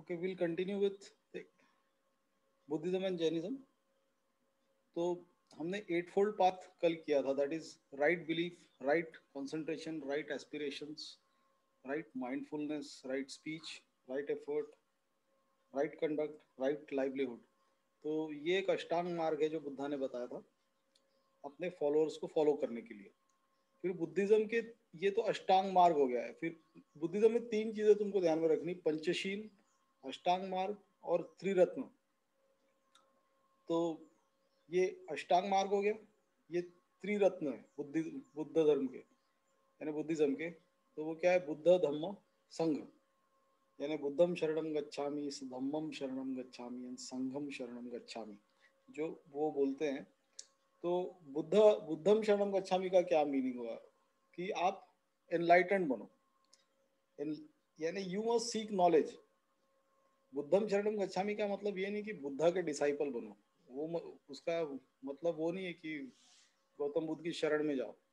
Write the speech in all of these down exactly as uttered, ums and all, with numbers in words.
Okay, we'll continue with Buddhism and Jainism. तो हमने eight fold path कल किया था, that is right belief, right concentration, right aspirations, right mindfulness, right speech, right effort, right conduct, right livelihood. तो ये एक अष्टांग मार्ग है जो बुद्धा ने बताया था अपने फॉलोअर्स को फॉलो करने के लिए। फिर बुद्धिज्म के, ये तो अष्टांग मार्ग हो गया है। फिर बुद्धिज्म में तीन चीजें तुमको ध्यान में रखनी, पंचशील, अष्टांग मार्ग और त्रिरत्न। तो ये अष्टांग मार्ग हो गया, ये त्रिरत्न है बुद्धि बुद्ध धर्म के यानी बुद्धिज्म के। तो वो क्या है, बुद्ध धम्म संघ, यानी बुद्धम शरणम गच्छामि, धम्मम शरणम गच्छामि एंड संघम शरणम गच्छामि, जो वो बोलते हैं। तो बुद्ध बुद्धम शरणम गच्छामि का क्या मीनिंग हुआ कि आप एनलाइटेंड बनो, यानी यू मस्ट सीक नॉलेज। बुद्धम शरणम गच्छामि का मतलब ये नहीं कि बुद्धा के डिसाइपल बनो, वो म, उसका मतलब वो नहीं है कि गौतम बुद्ध की शरण में जाओ।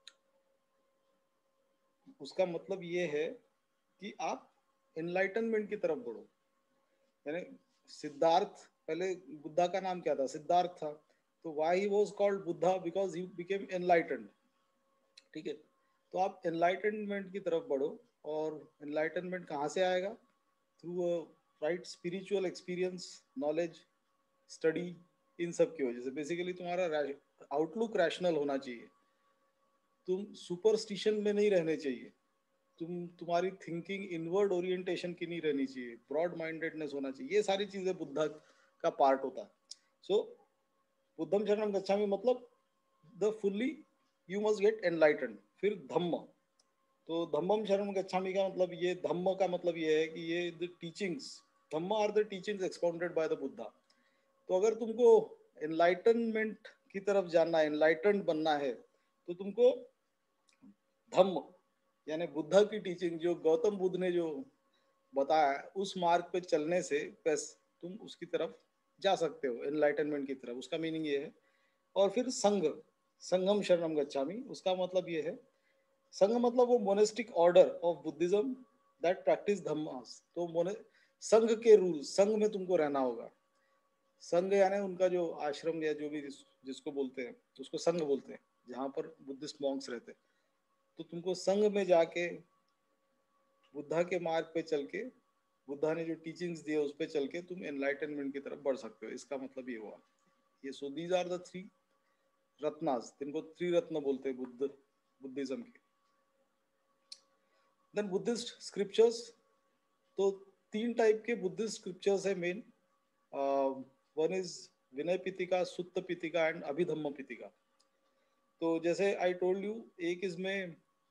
उसका मतलब ये है कि आप एनलाइटनमेंट की तरफ बढ़ो। यानी सिद्धार्थ, पहले बुद्धा का नाम क्या था, सिद्धार्थ था। तो why he was called Buddha, because he became enlightened. ठीक है, तो आप एनलाइटनमेंट की तरफ बढ़ो। और एनलाइटनमेंट कहाँ से आएगा, through right spiritual experience, knowledge, study, इन सब की वजह से। बेसिकली तुम्हारा आउटलुक रैशनल होना चाहिए, तुम सुपरस्टिशन में नहीं रहने चाहिए, तुम तुम्हारी थिंकिंग इनवर्ड ओरिएंटेशन की नहीं रहनी चाहिए, ब्रॉड माइंडेडनेस होना चाहिए। ये सारी चीजें बुद्धा का पार्ट होता है। सो so, बुद्धम शरणम गच्छामि मतलब the fully you must get enlightened. फिर धम्म, तो धम्मम शरणम गच्छामि का मतलब, ये धम्म का मतलब ये है कि ये the teachings, dhamma are the teachings expounded by the Buddha. तो अगर तुमको एनलाइटनमेंट की तरफ जाना है, एनलाइटेंड बनना है, तो तुमको धम्म यानी बुद्धा की टीचिंग, जो गौतम बुद्ध ने जो बताया, उस मार्ग पे चलने से बस तुम उसकी तरफ जा सकते हो, एनलाइटनमेंट की तरफ। उसका मीनिंग ये है। और फिर संघ, संघम शरणम गच्छामि, उसका मतलब ये है, संघ मतलब वो monastic order of Buddhism that practice dhammas. तो मोने संघ के रूल, संघ में तुमको रहना होगा। संघ यानी उनका जो आश्रम या जो भी जिस, जिसको बोलते हैं, उसको संघ बोलते हैं, जहाँ पर बुद्धिस्ट मॉन्क्स रहते हैं। तो तुमको संघ में जाके बुद्धा के मार्ग पे चल के, बुद्धा ने जो टीचिंग्स दिए उस पे चल के तुम एनलाइटनमेंट की तरफ बढ़ सकते हो। इसका मतलब ये हुआ। ये so these are the three ratnas, जिनको त्रिरत्न बोलते हैं बुद्ध बुद्धिज्म के। देन बुद्धिस्ट स्क्रिप्चर्स, तो तीन टाइप के बुद्धिस्ट स्क्रिप्चर्स है main. One is Vinaya Pitaka, Sutta Pitaka and Abhidhamma Pitaka. तो जैसे आई टोल्ड यू, एक इसमें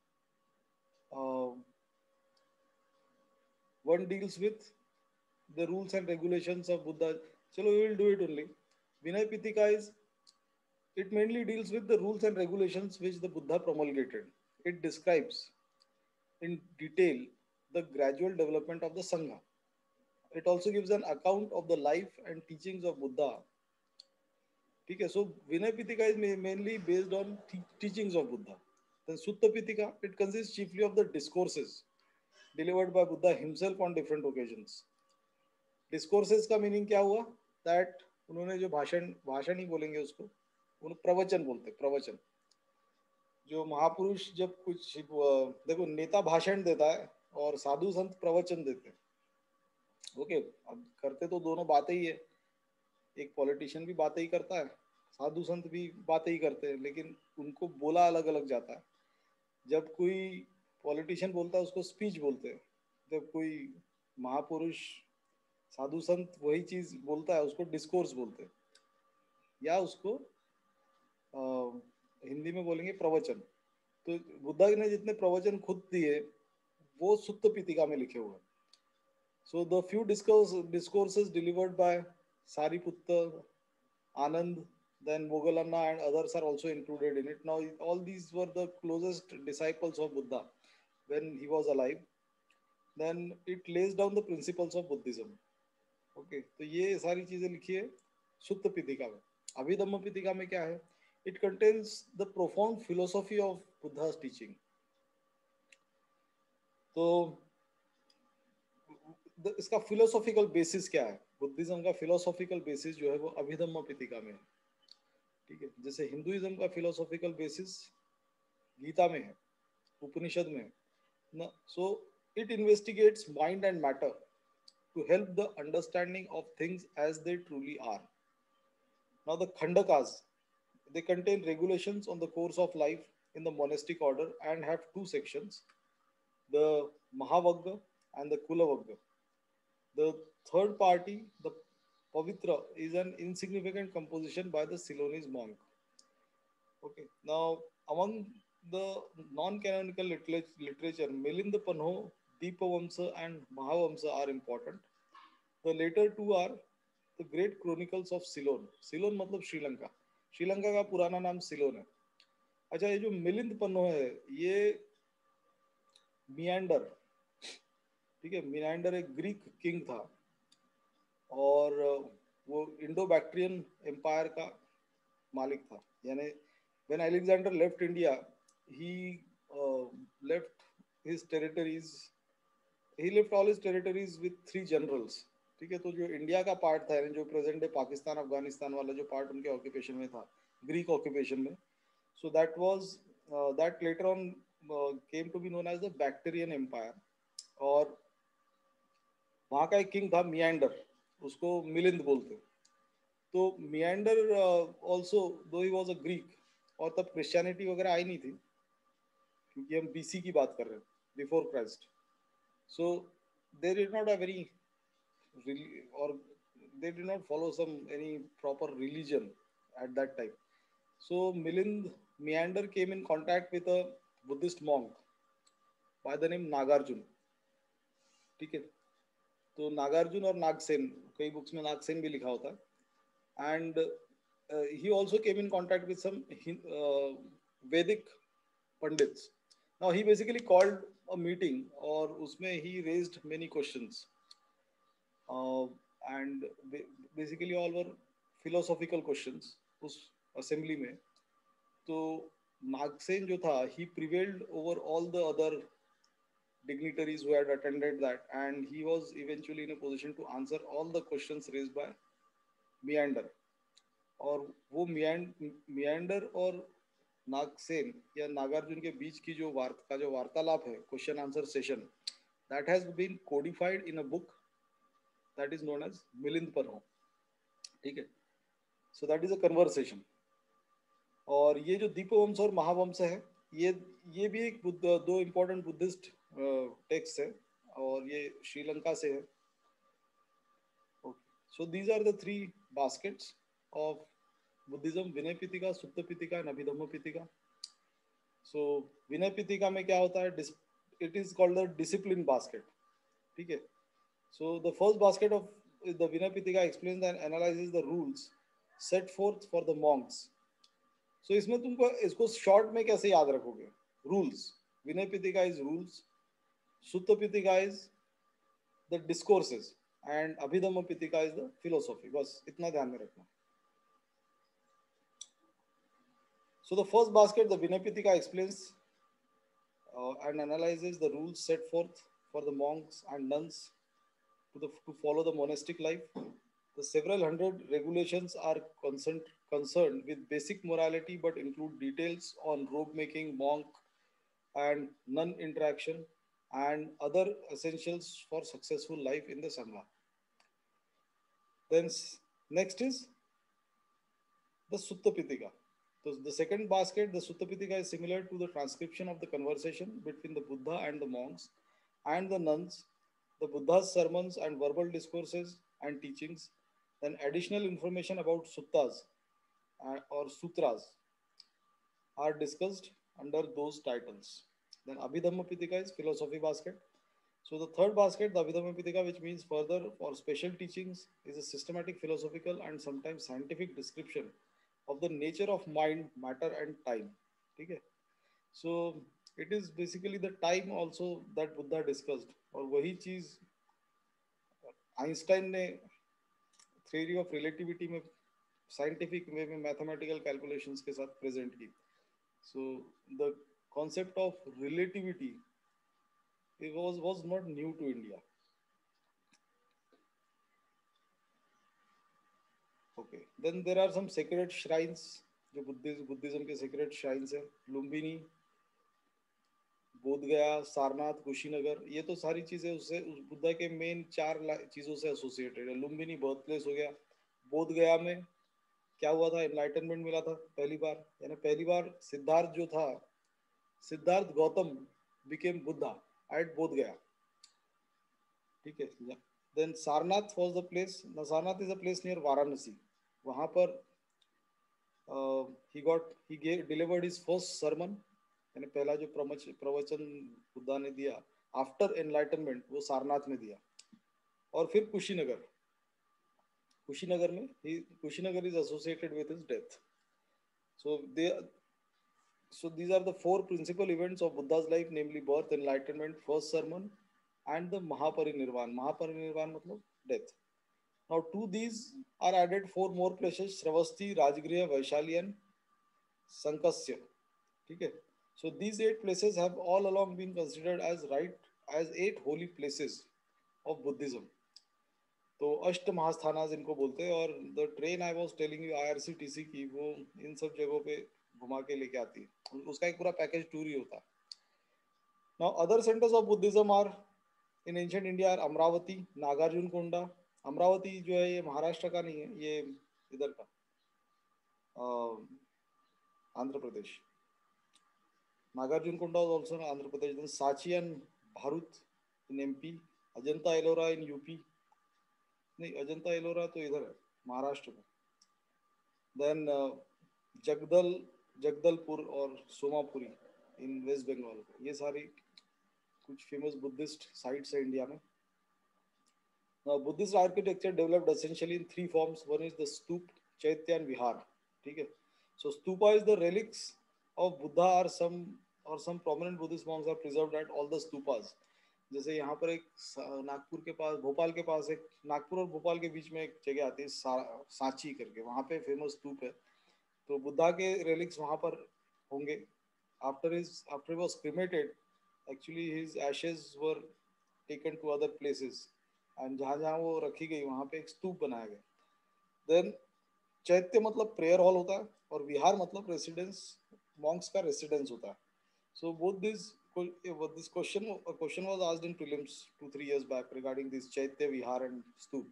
one deals with the rules and regulations of Buddha. Chalo, we will do it only. Vinay Pitika is, it mainly deals with the rules and regulations which the Buddha promulgated. It describes in detail the gradual development of the Sangha. It also gives an account of the life and teachings of Buddha. Okay, so Vinay Pitaka is mainly based on teachings of Buddha. Then Sutta Pitaka, it consists chiefly of the discourses delivered by Buddha himself on different occasions. Discourses का meaning क्या हुआ, that उन्होंने जो भाषण, भाषण ही बोलेंगे उसको, उन्होंने प्रवचन बोलते, प्रवचन। जो महापुरुष जब कुछ, देखो नेता भाषण देता है और साधु संत प्रवचन देते हैं। ओके, अब करते तो दोनों बातें ही है, एक पॉलिटिशियन भी बातें ही करता है, साधु संत भी बातें ही करते हैं, लेकिन उनको बोला अलग अलग जाता है। जब कोई पॉलिटिशियन बोलता है उसको स्पीच बोलते हैं, जब कोई महापुरुष साधु संत वही चीज बोलता है उसको डिस्कोर्स बोलते हैं, या उसको आ, हिंदी में बोलेंगे प्रवचन। तो बुद्धा ने जितने प्रवचन खुद दिए वो सुत्त पितिका में लिखे हुए हैं। So the few discourse discourses delivered by Sariputra, Ananda, then Moggallana and others are also included in it. Now all these were the closest disciples of Buddha when he was alive. Then it lays down the principles of Buddhism. Okay, तो ये सारी चीजें लिखी है सुत्त पितिका में। अभिधम्म पितिका में क्या है, it contains the profound philosophy of Buddha's teaching. तो इसका फिलोसॉफिकल बेसिस क्या है, बुद्धिज्म का फिलोसॉफिकल बेसिस जो है वो अभिधम्म पितिका में है, ठीक है। जैसे हिंदुइज्म का फिलोसॉफिकल बेसिस गीता में है, उपनिषद में है ना। So it investigates mind and matter to help the understanding of things as they truly are. Now, the Khandakas, they contain regulations on the course of life in the monastic order and have two sections, the Mahavagga and the Kulavagga. The third party, the Pavitra, is an insignificant composition by the Ceylonese monk. Okay, now among the non-canonical literature, Milinda Panho, Deepavamsa and Mahavamsa are important. The later two are the great chronicles of Ceylon. Ceylon मतलब श्रीलंका, श्रीलंका का पुराना नाम सिलोन है। अच्छा, ये जो मिलिंद पन्नो है ये मियांडर, ठीक है, मियांडर एक ग्रीक किंग था और वो इंडो बैक्ट्रियन एम्पायर का मालिक था। यानी when Alexander left India, he uh, left his territories, he left all his territories with three generals, ठीक है। तो जो इंडिया का पार्ट था, जो प्रेजेंट डे पाकिस्तान अफगानिस्तान वाला जो पार्ट उनके ऑक्यूपेशन में था, ग्रीक ऑक्यूपेशन में, so that was that later on came to be known as the Bactrian empire. और वहाँ का एक किंग था मियांडर, उसको मिलिंद बोलते। तो मियांडर ऑल्सो दो ही वाज अ ग्रीक, और तब क्रिश्चियनिटी वगैरह आई नहीं थी, क्योंकि हम बीसी की बात कर रहे हैं, before Christ. So they did not have very or they did not follow some any proper religion at that time. So Milind Meander came in contact with a Buddhist monk by the name Nagarjun, ठीक है। तो नागार्जुन और नागसेन, कई books में नागसेन भी लिखा होता है। And he also came in contact with some uh, Vedic pandits. Now he basically called a meeting और उसमें he raised many questions. Uh, and basically all were philosophical questions उस assembly में। तो नागसेन जो था, he prevailed over all the other dignitaries who had attended that, and he was eventually in a position to answer all the questions raised by Meander. और वो मियांडर और नागसेन या नागार्जुन के बीच की जो वार्ता का जो वार्तालाप है, question answer session, that has been codified in a book that is known as Milinda Panho, ठीक है। So that is a conversation. और ये जो दीपवंश और महावंश है, ये ये भी एक बुद्ध, दो इंपॉर्टेंट बुद्धिस्ट टेक्स्ट है और ये श्रीलंका से है। So these are the three baskets of Buddhism, Vinaya Pitaka, Sutta Pitaka and Abhidhamma Pitaka. सो विनय पितिका में क्या होता है, it is called the discipline basket, ठीक है। So the first basket of the Vinaya Pitaka explains and analyzes the rules set forth for the monks. So इसमें तुमको इसको short में कैसे याद रखोगे? Rules. Vinaya Pitaka is rules. Sutta Pitaka is the discourses and Abhidhamma Pitaka is the philosophy. बस इतना ध्यान में रखना। So the first basket, the Vinaya Pitaka explains uh, and analyzes the rules set forth for the monks and nuns To, the, to follow the monastic life. The several hundred regulations are concerned, concerned with basic morality but include details on robe making, monk and nun interaction and other essentials for successful life in the Sangha. Then next is the Sutta Pitaka. So the second basket, the Sutta Pitaka, is similar to the transcription of the conversation between the Buddha and the monks and the nuns, the Buddha's sermons and verbal discourses and teachings. Then additional information about suttas uh, or sutras are discussed under those titles. Then Abhidhamma Pitaka is philosophy basket. So the third basket, the Abhidhamma Pitaka, which means further for special teachings, is a systematic philosophical and sometimes scientific description of the nature of mind, matter and time. Okay? So it is basically the time also that Buddha discussed, और वही चीज Einstein ने theory of relativity में scientific way में mathematical calculations के साथ present की। So the concept of relativity it was was not new to India. Okay, then there are some sacred shrines जो बुद्धिज्म बुद्धिज्म के सेक्रेट श्राइन्स है, लुम्बिनी, बोध गया, सारनाथ, कुशीनगर, ये तो सारी चीजें उससे उस बुद्धा के मेन चार चीजों से एसोसिएटेड है। लुम्बिनी बर्थ प्लेस हो गया। बोध गया में क्या हुआ था, एनलाइटनमेंट मिला था पहली बार, यानी पहली बार सिद्धार्थ जो था, सिद्धार्थ गौतम बिकेम बुद्धा एट बोध गया, ठीक है। Then Sarnath was the place, Sarnath is a place near Varanasi, वहां पर ही got he gave delivered his first sermon, यानी पहला जो प्रवचन बुद्धा ने दिया आफ्टर एनलाइटनमेंट वो सारनाथ में दिया। और फिर कुशीनगर, कुशीनगर में ही Kushinagar is associated with his death. So they so these are the four principal events of Buddha's life, namely birth, enlightenment, first sermon, and the Mahaparinirvan. Mahaparinirvan matlab death. Now to these are added four more places: Sravasti, Rajgriha, Vaishali, and Sankasya. Okay. So these eight places have all along been considered as right as eight holy places of Buddhism. तो अष्ट महास्थाना जिनको बोलते हैं, और the train I was telling you IRCTC की, वो इन सब जगहों पे घुमा के लेके आती है, उसका एक पूरा पैकेज टूर ही होता है। Now other centres of Buddhism are in ancient India are Amaravati, Nagarjunakonda. Amaravati जो है ये महाराष्ट्र का नहीं है, ये इधर का Andhra Pradesh. Nagarjunakonda was also in Andhra Pradesh. Then Sanchi and Bharuch in MP, Ajanta Ellora in UP, नहीं अजंता एलोरा तो इधर है महाराष्ट्र में। देन जगदल जगदलपुर और सोमापुरी इन वेस्ट बंगाल, ये सारी कुछ फेमस बुद्धिस्ट साइट्स है इंडिया में। Now Buddhist architecture developed essentially in three forms. One is the stup, chaitya and vihar, ठीक है। So stupa is the relics of Buddha or some or some prominent Buddhist monks are preserved at all the stupas. जैसे यहाँ पर एक नागपुर के पास, भोपाल के पास एक, नागपुर और भोपाल के बीच में एक जगह आती है सा, सांची करके, वहाँ पे फेमस स्तूप है, तो बुद्धा के रेलिक्स वहाँ पर होंगे। After his after he was cremated, actually his ashes were taken to other places, and जहाँ जहाँ वो रखी गई वहाँ पे एक स्तूप बनाया गया। देन चैत्य मतलब प्रेयर हॉल होता है, और विहार मतलब रेसिडेंस, मॉन्क्स का रेसिडेंस होता है। So both this this question a question was asked in prelims two three years back regarding this chaitya, vihar and stoop.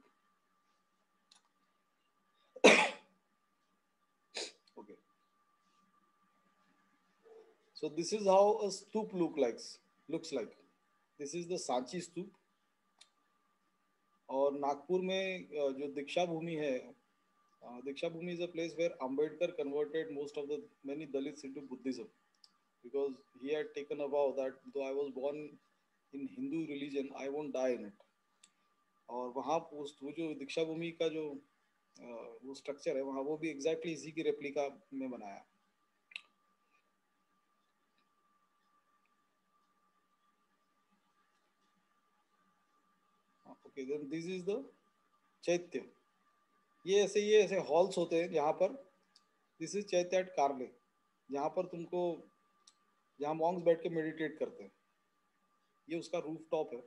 Okay, so this is how a stoop look likes looks like. This is the Sanchi stoop. और नागपुर में जो दीक्षा भूमि है, दीक्षा भूमि is a place where Ambedkar converted most of the many Dalits into Buddhism, because he had taken a vow that though I was born in Hindu religion, I won't die in it. और वहाँ उस वो जो दीक्षा भूमि का जो वो structure है वहाँ, वो भी एग्जैक्टली इसी की रेप्लिका में बनाया। Okay, then this is the chaitya. ये ऐसे ये ऐसे हॉल्स होते हैं यहाँ पर। This is chaitya at Karle, यहाँ पर तुमको, जहाँ मॉन्क्स बैठ के मेडिटेट करते हैं, ये उसका रूफ टॉप है।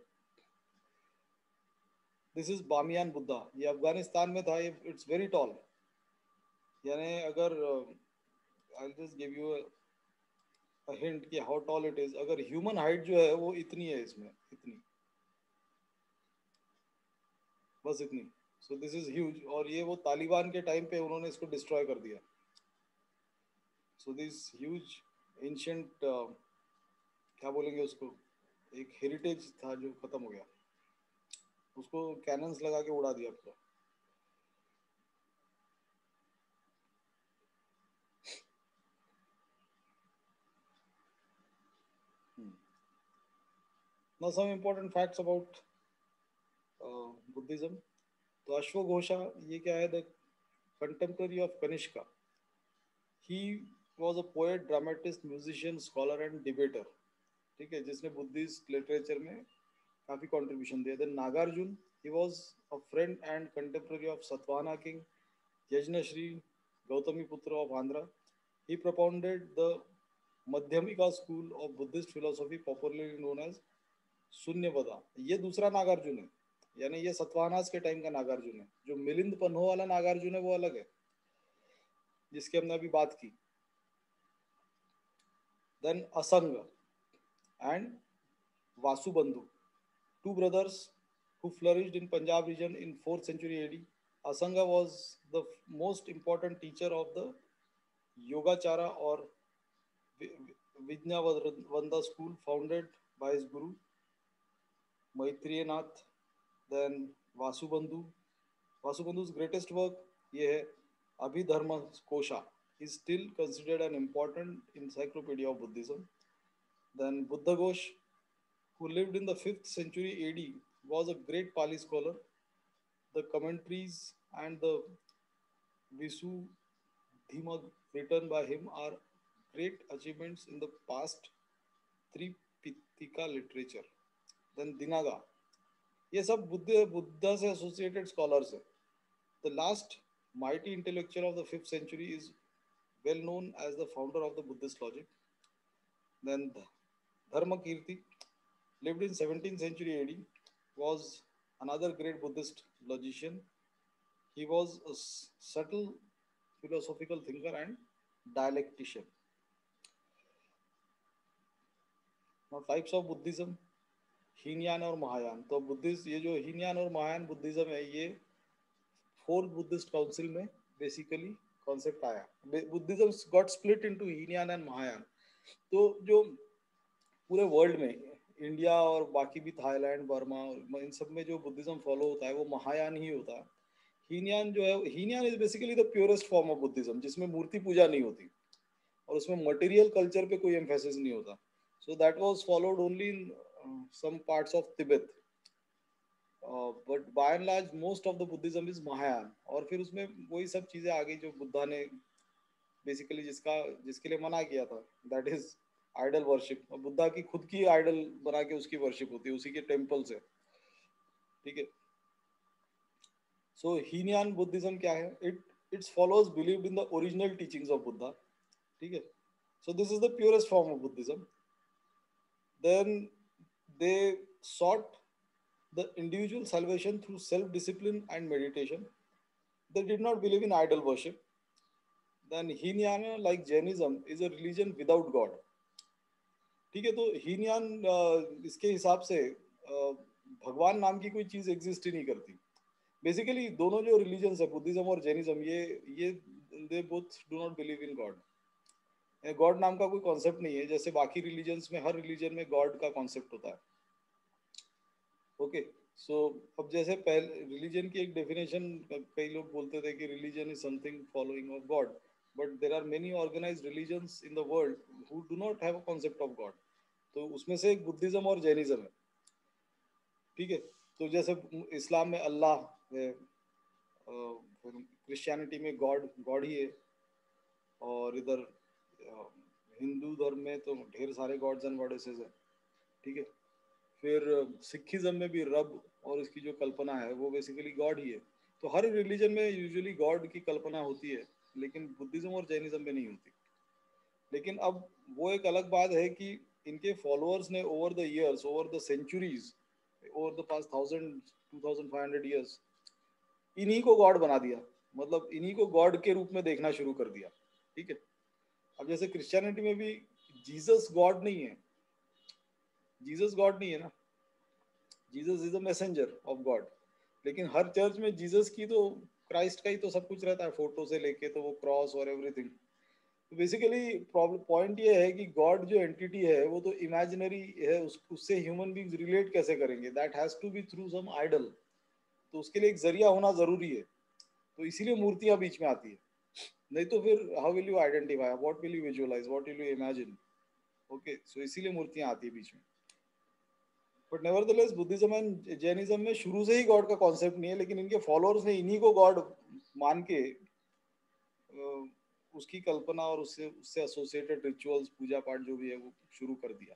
दिस इज बामियान बुद्धा, ये अफगानिस्तान में था, ये इट्स वेरी टॉल, यानी अगर I just give you a hint कि हाउ टॉल इट इज, अगर ह्यूमन हाइट जो है वो इतनी है इसमें, इतनी, बस इतनी। सो दिस इज ह्यूज, और ये वो तालिबान के टाइम पे उन्होंने इसको डिस्ट्रॉय कर दिया। सो दिस ह्यूज एंशिएंट, क्या बोलेंगे उसको, एक हेरिटेज था जो खत्म हो गया, उसको कैनन्स लगा के उड़ा दिया पूरा। Now some important facts about uh, Buddhism. तो अश्वघोषा ये क्या है, the contemporary of Kanishka. He was a poet, dramatist, musician, scholar and debater, ठीक है, जिसने बुद्धिस्ट लिटरेचर में काफी कंट्रीब्यूशन दिया। Then Nagarjuna, he was a friend and contemporary of Satavahana king Yajnashri Gautamiputra of Andhra. He propounded the Madhyamika school of Buddhist philosophy, popularly known as Shunyavada. ये दूसरा नागार्जुन है, यानी ये सतवाहनास के टाइम का नागार्जुन है। जो मिलिंद पन्हो वाला नागार्जुन है वो अलग है, जिसकी हमने अभी बात की। Then Asanga and Vasubandhu, two brothers who flourished in Punjab region in fourth century A D. Asanga was the most important teacher of the Yogacara or Vijnavanda school founded by his guru Maitriyanath. Then Vasubandhu. Vasubandhu's greatest work ये है Abhidharma Kosha, is still considered an important encyclopedia of Buddhism. Then Buddha Ghosh, who lived in the fifth century A D, was a great Pali scholar. The commentaries and the Visuddhimagga written by him are great achievements in the past Tripitaka literature. Then Dinaga, ये सब बुद्ध बुद्धा से associated scholars है. The last mighty intellectual of the fifth century is well known as the founder of the Buddhist logic. Then Dharmakirti lived in seventeenth century A D, was another great Buddhist logician. He was a subtle philosophical thinker and dialectician. Now types of Buddhism, Hinayana और महायान. तो Buddhist, ये जो हीनयान और Mahayana Buddhism है, ये fourth Buddhist council में basically concept आया. Buddhism got split into Hinayana and Mahayana. तो जो पूरे वर्ल्ड में, इंडिया और बाकी भी थाईलैंड, बर्मा, इन सब में जो बुद्धिज्म फॉलो होता है वो महायान ही होता है. हीनयान जो है, Hinayana is basically the purest form of Buddhism, जिसमें मूर्ति पूजा नहीं होती और उसमें मटेरियल कल्चर पे कोई एम्फेसिस नहीं होता. So that was followed only in some parts of Tibet, but by and large most of the Buddhism is Mahayana. और फिर उसमें वही सब चीजें आ गई जो बुद्धा ने बेसिकली जिसका जिसके लिए मना किया था, that is idol worship. Buddha की खुद की आइडल बना के उसकी वर्शिप होती है, उसी के टेम्पल से. ठीक है. सो हीनयान बुद्धिज्म क्या है? It its followers believed in the original teachings of Buddha. ठीक है. So this is the purest form of Buddhism. Then they sought the individual salvation through self-discipline and meditation. They did not believe in idol worship. Then Hinayana, like Jainism, is a religion without God. ठीक है. तो हीनयान इसके हिसाब से भगवान नाम की कोई चीज एग्जिस्ट ही नहीं करती. बेसिकली दोनों जो रिलीजन्स है, बुद्धिज्म और जैनिज्म, ये ये they both do not believe in God. God नाम का कोई कॉन्सेप्ट नहीं है, जैसे बाकी रिलीजन्स में, हर रिलीजन में गॉड का कॉन्सेप्ट होता है. ओके. सो अब जैसे पहले रिलीजन की एक डेफिनेशन, कई लोग बोलते थे कि religion is something following of God, but there are many organised religions in the world who do not have a concept of God. तो उसमें से एक बुद्धिज्म और जैनिज्म है. ठीक है. तो जैसे इस्लाम में अल्लाह है, क्रिश्चियनिटी में गॉड गॉड ही है, और इधर हिंदू धर्म में तो ढेर सारे गॉड्स एंड गॉडेसेस है. ठीक है. फिर सिखिज्म में भी रब और इसकी जो कल्पना है वो बेसिकली गॉड ही है. तो हर रिलीजन में यूजुअली गॉड की कल्पना होती है, लेकिन बुद्धिज्म और जैनिज्म में नहीं होती. लेकिन अब वो एक अलग बात है कि इनके फॉलोअर्स ने over the years, over the centuries, over the past thousand two thousand five hundred years इन्हीं को गॉड बना दिया. मतलब इन्हीं को गॉड के रूप में देखना शुरू कर दिया. ठीक है. अब जैसे क्रिश्चियनिटी में भी जीसस गॉड नहीं है. जीसस गॉड नहीं है ना. Jesus is a messenger of God. लेकिन हर चर्च में जीसस की तो, क्राइस्ट का ही तो सब कुछ रहता है, फोटो से लेके तो वो क्रॉस और एवरीथिंग. तो बेसिकली प्रॉब्लम पॉइंट ये है कि गॉड जो एंटिटी है वो तो इमेजिनरी है, उस, उससे ह्यूमन बींग्स रिलेट कैसे करेंगे? That has to be through some idol. तो उसके लिए एक जरिया होना जरूरी है. तो इसीलिए मूर्तियां बीच में आती है. नहीं तो फिर how will you identify, what will you visualise, what will you imagine? Okay. So इसीलिए मूर्तियां आती है बीच में. But nevertheless Buddhism and Jainism में शुरू से ही गॉड का कॉन्सेप्ट नहीं है, लेकिन इनके फॉलोअर्स ने इन्हीं को गॉड मान के उसकी कल्पना और उससे उससे एसोसिएटेड रिचुअल्स, पूजा पाठ जो भी है वो शुरू कर दिया.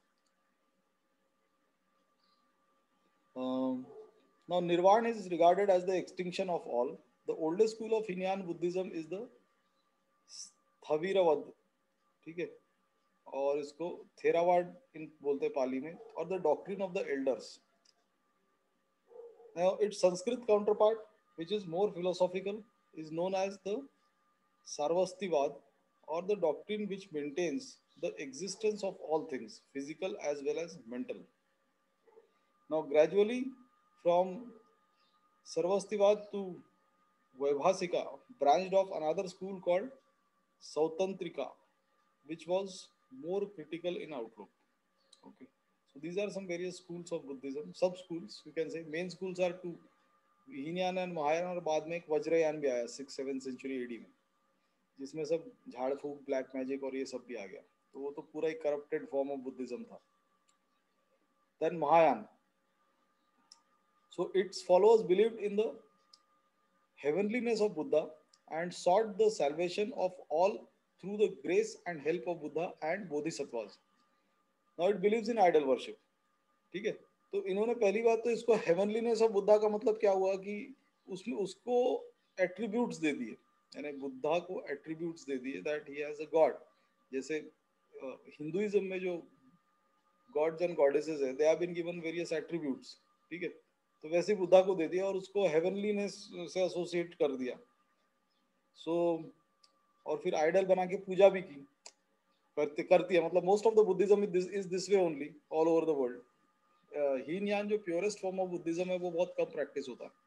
Now nirvana is regarded as the extinction of all. The oldest school of Hinayana Buddhism is the Theravada. ठीक है. और इसको थेरावाड इन बोलते हैं पाली में. और the doctrine of the elders. Now, its Sanskrit counterpart, which is more philosophical, is known as the Sarvastivad, or the doctrine which maintains the existence of all things, physical as well as mental. Now, gradually, from Sarvastivad to Vaibhasika branched off another school called Sautantrika, which was more critical in outlook. Okay, so these are some various schools of Buddhism, sub schools you can say. Main schools are two, Hinayana and Mahayana, और बाद में एक वज्रयान भी आया six seven century AD में, जिसमें सब झाड़ फूक ब्लैक मैजिक और ये सब भी आ गया, तो वो तो पूरा एक करप्टेड फॉर्म ऑफ बुद्धिज्म था. Then Mahayana, so its followers believed in the heavenliness of Buddha and sought the salvation of all through the grace and help of Buddha and Bodhisattvas. Now it believes in idol worship. ठीक है, तो इन्होंने पहली बात तो इसको हेवनलीनेस of Buddha का मतलब क्या हुआ कि उसमें उसको एट्रीब्यूट्स दे दिए, यानी बुद्धा को एट्रीब्यूट्स दे दिए that he has a God. जैसे हिंदुइज्म में जो गॉड्स एंड गॉडेसेस है, they have been given various attributes. ठीक है, तो वैसे बुद्धा को दे दिया और उसको हेवनलीनेस से एसोसिएट कर दिया. सो so, और फिर आइडल बना के पूजा भी की, करते करती है, मतलब most of the Buddhism is this way only all over the world. Hinayana जो प्योरेस्ट फॉर्म ऑफ बुद्धिज्म है वो बहुत कम प्रैक्टिस होता है.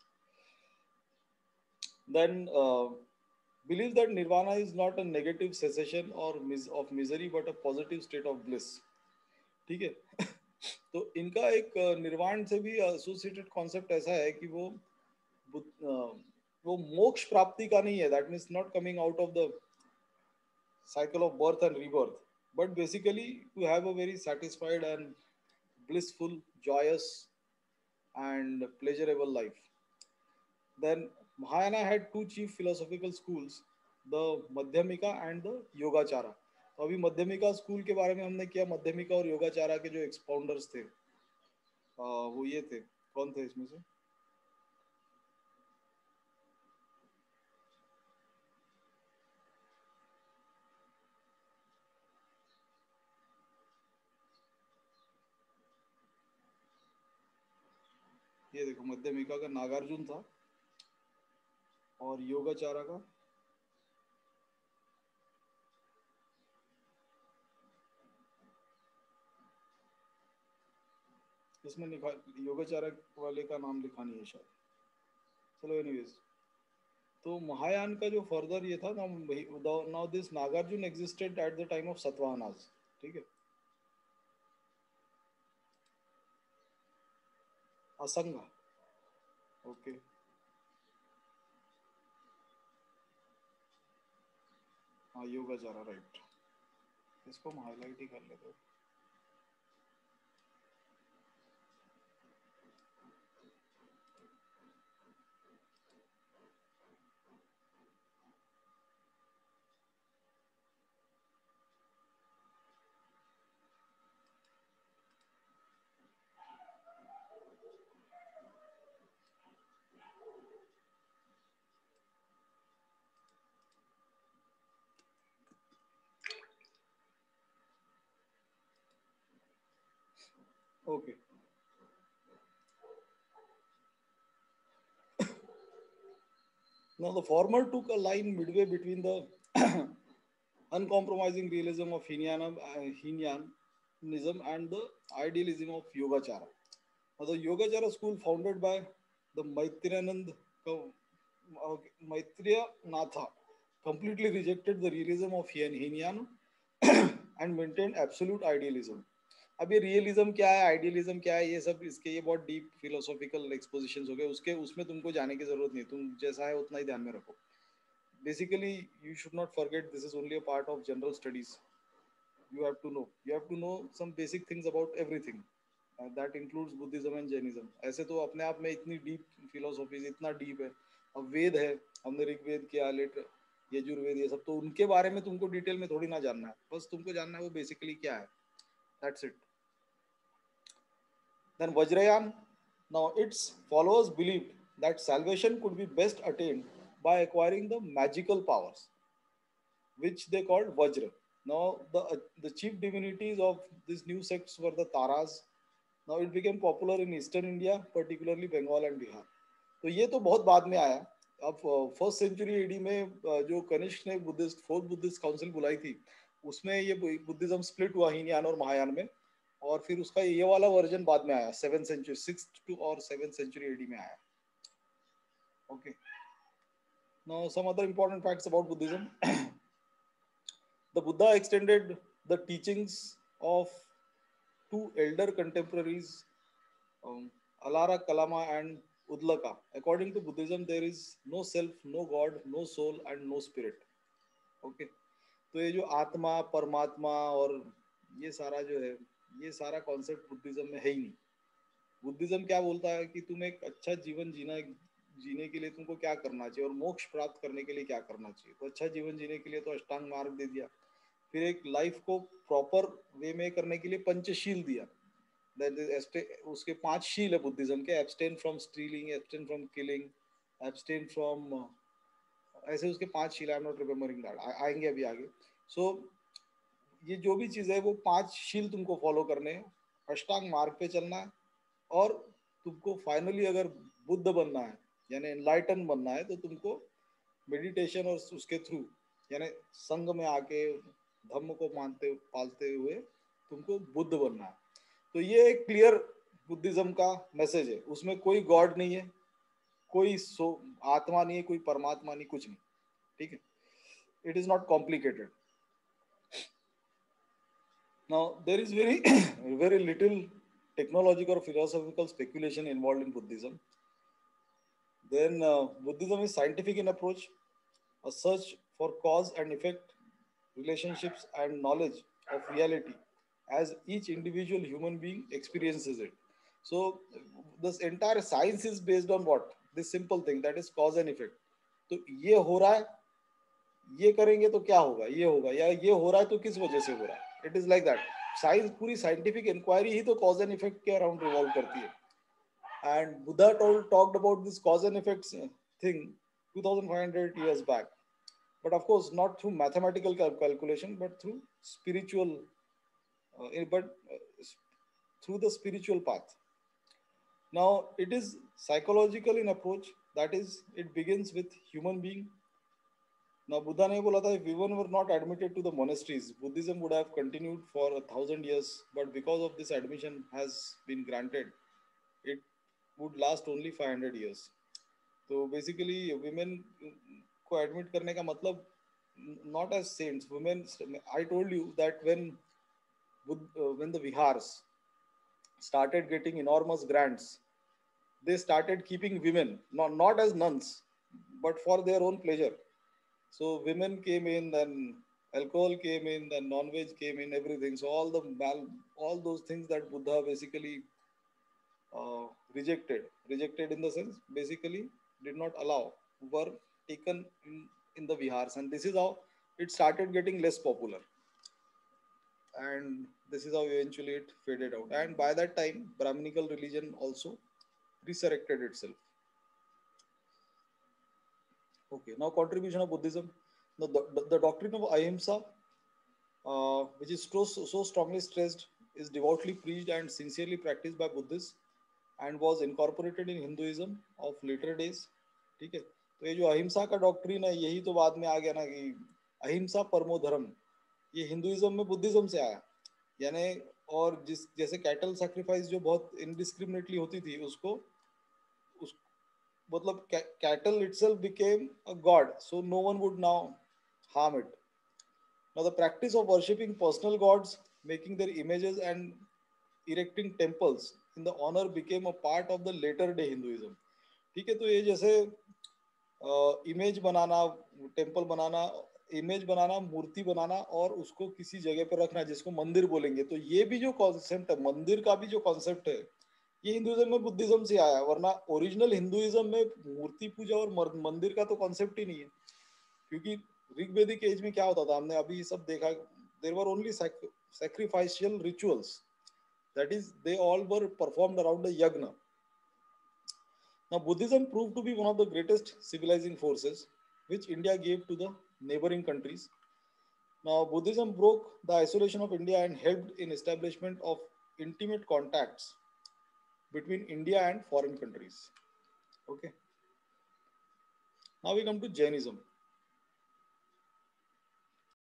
Then believe that nirvana is not a negative cessation और of misery but a positive state of bliss. ठीक है. तो इनका एक निर्वाण से भी एसोसिएटेड कॉन्सेप्ट ऐसा है कि वो वो मोक्ष प्राप्ति का नहीं है, that means not coming out of the cycle of birth and rebirth, but basically to have a very satisfied and blissful, joyous, and pleasurable life. Then Mahayana had two chief philosophical schools, the Madhyamika and the Yogacara. तो अभी मध्यमिका school के बारे में हमने किया. मध्यमिका और योगाचारा के जो एक्सपाउंडर्स थे आ, वो ये थे, कौन थे इसमें से? ये देखो, मध्यमिका का नागार्जुन था और योगाचारा का इसमें लिखा, योगाचारा वाले का नाम लिखा नहीं है शायद. चलो एनीवेज, तो महायान का जो फर्दर ये था ना, now this Nagarjuna existed at the time of Satavahanas. ठीक है, असंग. ओके, हाँ योगाचारा राइट. इसको हम हाईलाइट ही कर लेते हैं. Okay, now the former took a line midway between the uncompromising realism of Hinyanam, uh, Hinyanism and the idealism of Yogacara. Now, the Yogacara school, founded by the Maitriyanand uh, Maitreya Natha, completely rejected the realism of Hinayana and maintained absolute idealism. अब ये realism क्या है, idealism क्या है, ये सब इसके ये बहुत डीप फिलोसॉफिकल एक्सपोजिशंस हो गए. उसके उसमें तुमको जाने की जरूरत नहीं, तुम जैसा है उतना ही ध्यान में रखो. Basically, you should not forget this is only a part of general studies. You have to know, you have to know some basic things about everything. Uh, that includes Buddhism and Jainism. ऐसे तो अपने आप में इतनी deep philosophies, इतना deep है. अब वेद है, हमने ऋग्वेद किया, लेटर यजुर्वेद, ये सब तो उनके बारे में तुमको डिटेल में थोड़ी ना जानना है, बस तुमको जानना है वो बेसिकली क्या है. That's it. Then Vajrayana. Now its followers believed that salvation could be best attained by acquiring the magical powers, which they called Vajra. Now the uh, the chief divinities of these new sects were the Taras, now it became popular in eastern India, particularly Bengal and Bihar. तो ये तो बहुत बाद में आया। अब first century AD में अ, जो कनिष्क ने बुद्धिस्ट फोर्थ बुद्धिस्ट काउंसिल बुलाई थी, उसमें ये बुद्धिज्म स्प्लिट हुआ हीनयान और महायान में, और फिर उसका ये वाला वर्जन बाद में आया, सेवन सेंचुरी सिक्स टू और सेवन सेंचुरी एडी में आया। Okay, now some other important facts about Buddhism. The Buddha extended the teachings of two elder contemporaries, um, Alara Kalama and Udlaka. According to Buddhism, there is no self, no God, no soul, and no spirit. Okay. तो ये जो आत्मा, परमात्मा और ये सारा जो है, ये सारा कॉन्सेप्ट बुद्धिज्म में है ही नहीं। बुद्धिज्म क्या बोलता है कि तुम एक अच्छा जीवन जीना जीने के लिए तुमको क्या करना चाहिए, और मोक्ष प्राप्त करने के लिए क्या करना चाहिए। तो अच्छा जीवन जीने के लिए तो अष्टांग मार्ग दे दिया, फिर एक लाइफ को प्रॉपर वे में करने के लिए पंचशील दिया। उसके पांच शील है बुद्धिज्म के, abstain from stealing, abstain from killing, abstain from, ऐसे उसके पांच शील, I am not remembering that, आएंगे अभी आगे। सो so, ये जो भी चीज है वो पांच शील तुमको फॉलो करने हैं, अष्टांग मार्ग पे चलना है, और तुमको फाइनली अगर बुद्ध बनना है यानी एनलाइटन बनना है, तो तुमको मेडिटेशन और उसके थ्रू यानी संग में आके धम्म को मानते पालते हुए तुमको बुद्ध बनना है। तो ये एक क्लियर बुद्धिज्म का मैसेज है। उसमें कोई गॉड नहीं है, कोई सो आत्मा नहीं है, कोई परमात्मा नहीं, कुछ नहीं। ठीक है, it is not complicated. Now there is very very little technological or philosophical speculation involved in Buddhism. Then uh, Buddhism is scientific in approach, a search for cause and effect, relationships and knowledge of reality as each individual human being experiences it. So this entire science is based on what? This simple thing, that is cause and effect. तो ये हो रहा है, ये करेंगे तो क्या होगा, ये होगा, या ये हो रहा है तो किस वजह से हो रहा है। It is like that. Science, पूरी साइंटिफिक इंक्वायरी ही तो कॉज एंड इफेक्ट के अराउंड रिवॉल्व करती है। And Buddha told talked about this cause and effects thing two thousand five hundred years back, but of course not through mathematical cal- calculation, but through spiritual, uh, but uh, through the spiritual path. Now it is psychological in approach, that is, it begins with human being. Now Buddha ने बोला था, if women were not admitted to the monasteries, Buddhism would have continued for a thousand years, but because of this admission has been granted, it would last only five hundred years. तो basically women को admit करने का मतलब not as saints, women. I told you that when uh, when the vihars started getting enormous grants, they started keeping women, not not as nuns, but for their own pleasure. So women came in, then alcohol came in, then non-veg came in, everything. So all the mal, all those things that Buddha basically uh, rejected, rejected in the sense basically did not allow, were taken in, in the vihars, and this is how it started getting less popular. And this is how eventually it faded out. And by that time, Brahminical religion also resurrected itself. Okay, now contribution of Buddhism. Now, the, the, the doctrine of Ahimsa, uh, which is so, so strongly stressed, is devoutly preached and sincerely practiced by Buddhists and was incorporated in Hinduism of later days. ठीक है, तो ये जो अहिंसा का doctrine है, यही तो बाद में आ गया ना कि अहिंसा परमो धर्म, ये हिंदुइज्म में बुद्धिज्म से आया। यानी और जिस जैसे कैटल सैक्रिफाइस जो बहुत इनडिस्क्रिमिनेटली होती थी, उसको उस मतलब cattle itself became a god, so no one would now harm it. Now the practice of worshipping personal gods, making their images and erecting temples in the honor became a part of the later day Hinduism. ठीक है, तो ये जैसे image बनाना, temple बनाना, image बनाना, मूर्ति बनाना और उसको किसी जगह पर रखना जिसको मंदिर बोलेंगे, तो ये भी जो कॉन्सेप्ट है, मंदिर का भी जो कॉन्सेप्ट है, ये हिंदुइज्म में बुद्धिज्म से आया। वरना ओरिजिनल हिंदुइज्म में मूर्ति पूजा और मंदिर का तो कॉन्सेप्ट ही नहीं है। क्योंकि ऋग्वेदिक एज में क्या होता था, हमने अभी सब देखा, there were only sacrificial rituals, that is they all were performed around the yajna. Now Buddhism proved to be one of the greatest civilizing forces which India gave to the neighboring countries. Now Buddhism broke the isolation of India and helped in establishment of intimate contacts between India and foreign countries. Okay. Now we come to Jainism.